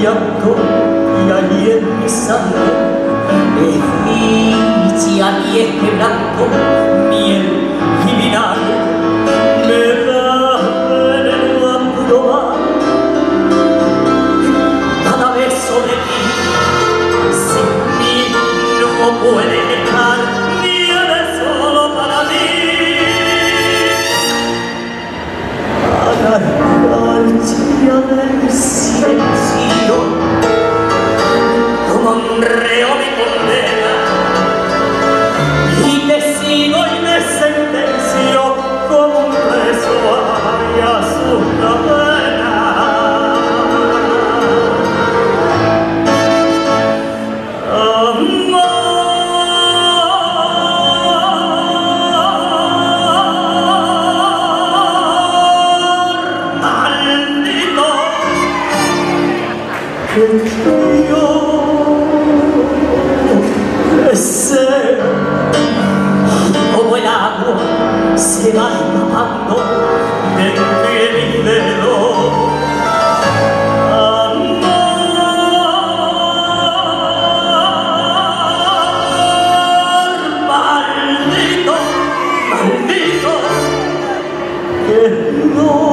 llanto y allí en mi sangre efigia y este blanco, miel y vinagre me da veneno a probar. Cada beso de ti sin mí no puede dejar ni eres solo para mí. Anarquía del silencio, como un reo me condena, y te sigo y me sentencio como un preso a su cadena. Que yo deseo, como el agua se va escapando entre mis dedos. Amor, maldito, maldito, que no